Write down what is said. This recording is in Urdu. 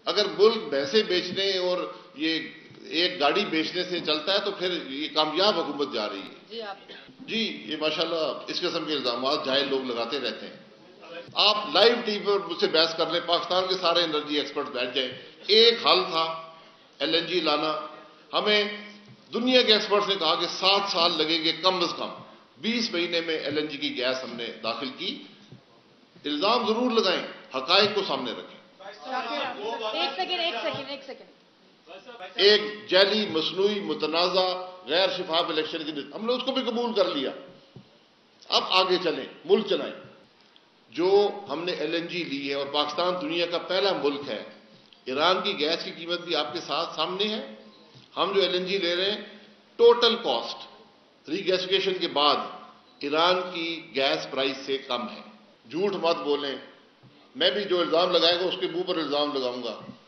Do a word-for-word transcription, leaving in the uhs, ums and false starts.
اگر ملک بھینسیں بیچنے اور یہ ایک گاڑی بیچنے سے چلتا ہے تو پھر یہ کامیاب حکومت جا رہی ہے. جی آپ جی یہ ماشاءاللہ اس قسم کے الزامات جاہل لوگ لگاتے رہتے ہیں. آپ لائیو ٹی وی پر مجھ سے بحث کر لیں، پاکستان کے سارے انرجی ایکسپرٹ بیٹھ جائیں. ایک حل تھا ایل این جی لانا. ہمیں دنیا کے ایکسپرٹس نے کہا کہ سات سال لگیں گے کم از کم. بیس مہینے میں ایل این جی کی گیس ہم نے داخل کی. الزام ضرور لگائیں، حقائق کو سامنے رکھیں. ایک سیکنڈ ایک سیکنڈ ایک سیکنڈ ایک جعلی مصنوعی متنازع غیر شفاف الیکشن کی ہم نے اس کو بھی قبول کر لیا. اب آگے چلیں، ملک چلائیں. جو ہم نے ایل این جی لی ہے اور پاکستان دنیا کا پہلا ملک ہے. ایران کی گیس کی قیمت بھی آپ کے ساتھ سامنے ہے. ہم جو ایل این جی لے رہے ہیں ٹوٹل کاسٹ ری گیسیفیکیشن کے بعد ایران کی گیس پرائس سے کم ہے. جھوٹ مت بولیں. میں بھی جو الزام لگائے گا اس کے منہ پر الزام لگاؤں گا.